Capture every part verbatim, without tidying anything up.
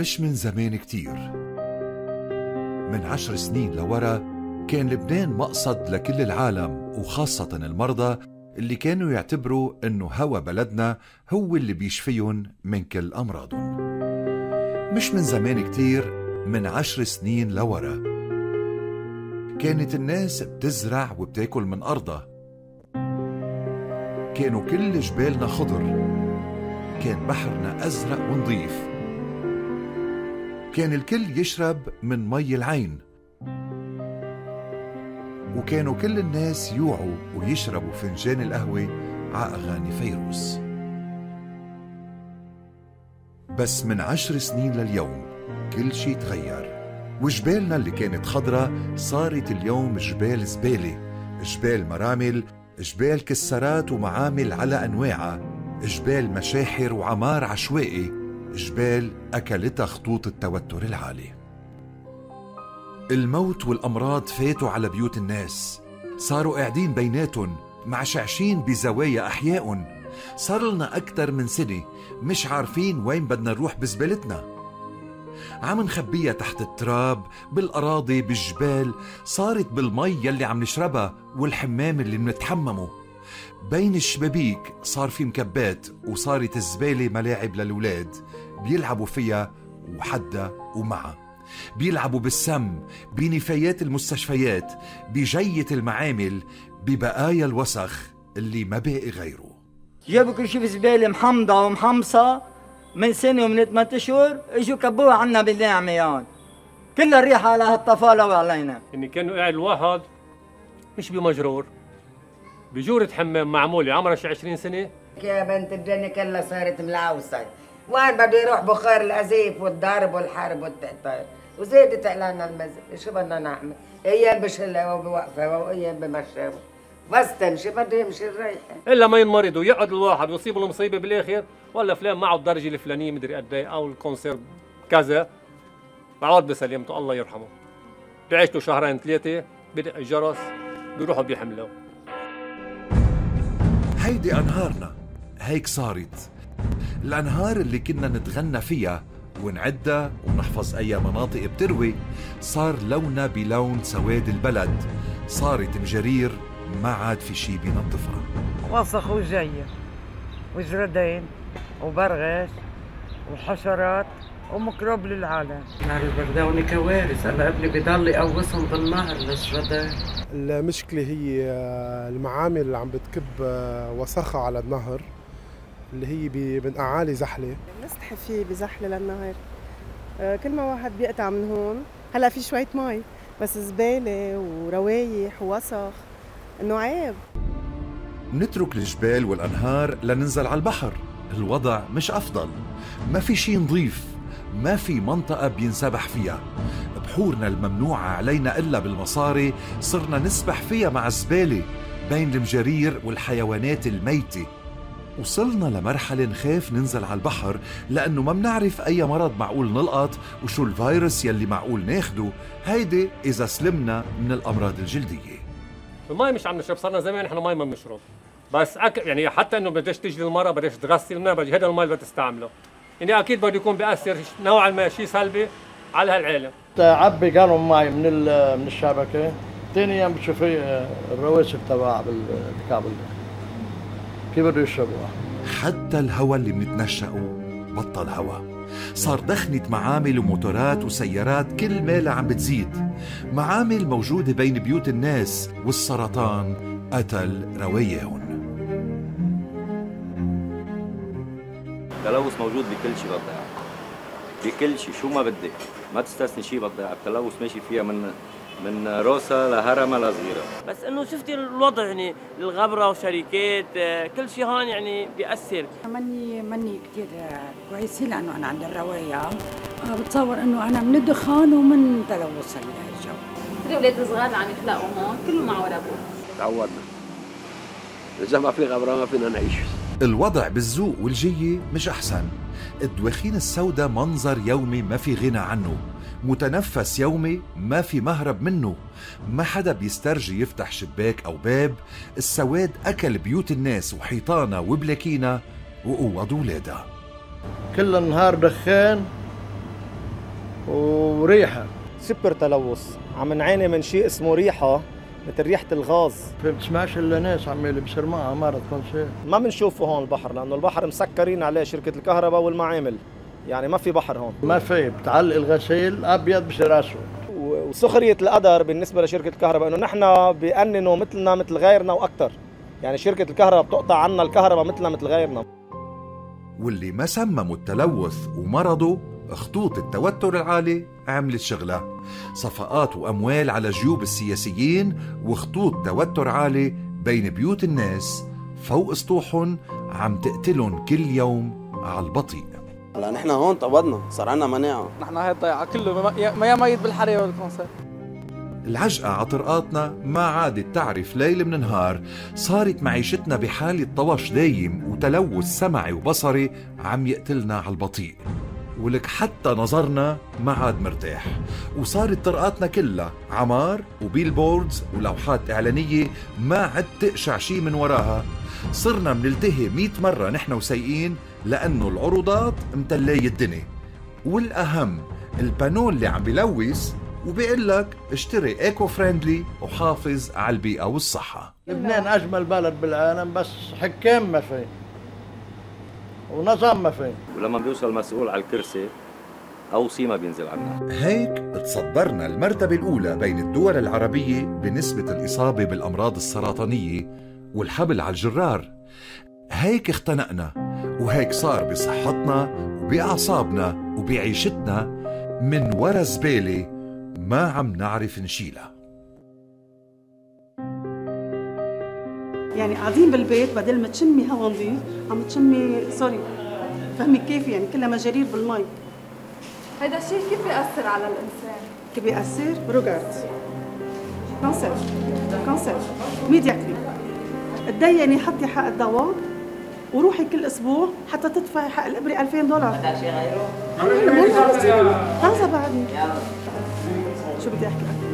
مش من زمان كتير، من عشر سنين لورا، كان لبنان مقصد لكل العالم وخاصة المرضى اللي كانوا يعتبروا إنه هوا بلدنا هو اللي بيشفيهم من كل أمراضهم. مش من زمان كتير، من عشر سنين لورا، كانت الناس بتزرع وبتاكل من أرضها، كانوا كل جبالنا خضر، كان بحرنا أزرق ونظيف، كان الكل يشرب من مي العين، وكانوا كل الناس يوعوا ويشربوا فنجان القهوة ع أغاني فيروز. بس من عشر سنين لليوم كل شي تغير، وجبالنا اللي كانت خضرة صارت اليوم جبال زبالة، جبال مرامل، جبال كسرات ومعامل على أنواعها، جبال مشاحر وعمار عشوائي، جبال أكلتها خطوط التوتر العالي. الموت والأمراض فاتوا على بيوت الناس، صاروا قاعدين بيناتهم معشعشين بزوايا أحيائهم. صار لنا أكتر من سنة مش عارفين وين بدنا نروح بزبالتنا، عم نخبيها تحت التراب، بالأراضي، بالجبال، صارت بالمي يلي عم نشربها والحمام اللي منتحممه. بين الشبابيك صار في مكبات، وصارت الزبالة ملاعب للولاد بيلعبوا فيها وحدها ومعها، بيلعبوا بالسم، بنفايات المستشفيات، بجية المعامل، ببقايا الوسخ اللي ما باقي غيره. جابوا كل شيء زبالة محمضة ومحمصة من سنة ومن ثمان اشهر، اجوا كبوها عنا بالنعميان، كل الريحة على هالطفالة وعلينا. اني كانوا قاعد الواحد مش بمجرور، بجورة حمام معمولة عمرها شي عشرين سنة. يا بنت الدنيا كلها صارت ملعوصة، وين بده يروح بخار الأزيف والضرب والحرب والتقطير، وزادت علينا المزق، شو بدنا نعمل؟ ايام بشلها وبوقفها وايام بمشاها، بس تمشي بده يمشي الريحة. الا ما ينمرض ويقعد الواحد ويصيب له مصيبة بالاخر، ولا فلان معه الدرجة الفلانية مدري قد ايه، او الكونسير كذا، بعود بسلامته الله يرحمه. بيعيش له شهرين ثلاثة، بدق الجرس، بيروحوا بيحملوه. هيدي أنهارنا، هيك صارت الأنهار اللي كنا نتغنى فيها ونعدها ونحفظ أي مناطق بتروي، صار لونها بلون سواد البلد، صارت مجرير ما عاد في شي بينظفها. وسخ وجير وجردين وبرغش وحشرات وميكروب للعالم. نهر البرداوني كوارث، انا ابني بضل يقوصهم بالنهر للجردين. المشكلة هي المعامل اللي عم بتكب وسخة على النهر، اللي هي من أعالي زحلة. نستحي فيه بزحلة للنهر، كل ما واحد بيقطع من هون، هلا في شوية مي بس زبالة وروايح ووسخ، إنه عيب. نترك الجبال والأنهار لننزل على البحر، الوضع مش أفضل، ما في شي نظيف، ما في منطقة بينسبح فيها، بحورنا الممنوعة علينا إلا بالمصاري صرنا نسبح فيها مع الزبالة بين المجارير والحيوانات الميتة. وصلنا لمرحلة نخاف ننزل على البحر لأنه ما منعرف أي مرض معقول نلقط وشو الفيروس يلي معقول ناخده، هيدي إذا سلمنا من الأمراض الجلدية. المي مش عم نشرب، صرنا زمان احنا مي ما بنشرب، بس أك... يعني حتى انه بدش تجي المرأة بدش تغسل منها، بدي هذا المي اللي بتستعمله، يعني اكيد بده يكون بيأثر نوعا ما شيء سلبي على هالعالم. تعبي قالوا مي من من الشبكة، ثاني يوم بتشوفي الرواسب تبع بالكابل كيف بده يشربوها. حتى الهواء اللي بنتنشأه بطل هواء، صار دخنة معامل وموتورات وسيارات كل مالها عم بتزيد، معامل موجودة بين بيوت الناس، والسرطان قتل رواياهم. التلوث موجود بكل شيء بالضيعة، بكل شيء، شو ما بدك ما تستثني شيء بالضيعة، التلوث ماشي فيها من من روسا لهرمة لصغيرة. بس انه شفتي الوضع يعني الغبرة وشركات كل شيء هون يعني بيأثر. ماني ماني كثير كويسة لأنه أنا عندي الرواية، بتصور إنه أنا من الدخان ومن تلوث الجو. في أولاد صغار عم يخلقوا هون كله مع ورابون. تعودنا، إذا ما في غبرة ما فينا نعيش. الوضع بالذوق والجية مش أحسن، الدواخين السوداء منظر يومي ما في غنى عنه، متنفس يومي ما في مهرب منه، ما حدا بيسترجي يفتح شباك أو باب، السواد أكل بيوت الناس وحيطانها وبلاكينا وقوض ولادها. كل النهار دخان وريحه. سوبر تلوث، عم نعاني من شيء اسمه ريحه مثل ريحه الغاز. ما بتسمعش الا ناس عم يلبسوا معها مرض كل شيء. ما بنشوفه هون البحر لانه البحر مسكرين عليه شركه الكهرباء والمعامل، يعني ما في بحر هون. ما في، بتعلق الغسيل ابيض بصير اسود. وسخريه القدر بالنسبه لشركه الكهرباء انه نحن بيأننوا مثلنا مثل غيرنا واكثر، يعني شركه الكهرباء بتقطع عنا الكهرباء مثلنا مثل غيرنا. واللي ما سمموا التلوث ومرضوا خطوط التوتر العالي عملت شغلة، صفقات وأموال على جيوب السياسيين وخطوط توتر عالي بين بيوت الناس فوق سطوحهم عم تقتلهم كل يوم على البطيء. هلا نحن هون تقبضنا، صار عنا مناعة. نحن هاي الضيعة كله ما يا ميت بالحرية والكونسير. العجقة عطرقاتنا ما عادت تعرف ليل من نهار، صارت معيشتنا بحالة طوش دايم وتلوث سمعي وبصري عم يقتلنا على البطيء، ولك حتى نظرنا ما عاد مرتاح، وصارت طرقاتنا كلها عمار وبيلبوردز ولوحات إعلانية ما عاد تقشع شي من وراها. صرنا منلتهي مئة مرة نحن وسايقين لأنه العروضات متلاي الدنيا، والأهم البانون اللي عم بلوث وبيقول لك اشتري ايكو فريندلي وحافظ على البيئة والصحة. لبنان أجمل بلد بالعالم بس حكام ما في ونظام ما في. ولما بيوصل مسؤول على الكرسي أوصي ما بينزل عنا. هيك تصدرنا المرتبة الأولى بين الدول العربية بنسبة الإصابة بالأمراض السرطانية والحبل على الجرار. هيك اختنقنا، وهيك صار بصحتنا وبأعصابنا وبعيشتنا من ورا زبالة ما عم نعرف نشيلها. يعني قاعدين بالبيت بدل ما تشمي هوا نظيف عم تشمي سوري فهمي كيف، يعني كلها مجارير بالمي. هيدا الشيء كيف بيأثر على الإنسان؟ كيف بيأثر؟ روجارت كانسر كانسر ميدياكلي. تديني حطي حق الدواء وروحي كل اسبوع حتى تدفعي حق الابره ألفين دولار. هذا شيء غيره؟ هذا بعدني. شو بدي احكي لك؟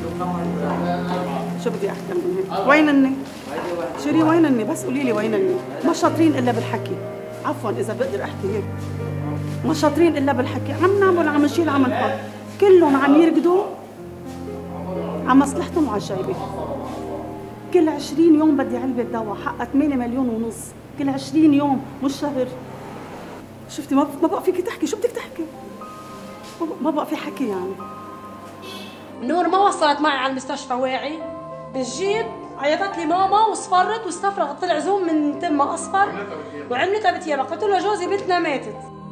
شو بدي احكي لك؟ وينني؟ شيري وينني؟ بس قولي لي وينني؟ ما شاطرين الا بالحكي، عفوا اذا بقدر احكي هيك. ما شاطرين الا بالحكي، عم نعمل عم نشيل عم نحط، كلهم عم يركضوا عم مصلحتهم وعلى الجيبه. كل عشرين يوم بدي علبه دواء حقها ثمانية مليون ونص، كل عشرين يوم مش شهر. شفتي ما ما بقى فيكي تحكي، شو بدك تحكي؟ ما بقى في حكي يعني. نور ما وصلت معي على المستشفى واعي، بالجيب عيطت لي ماما واصفرت واستفرغت، طلع زوم من تمها اصفر وعملتها بتيابها، قلت له جوزي بنتنا ماتت.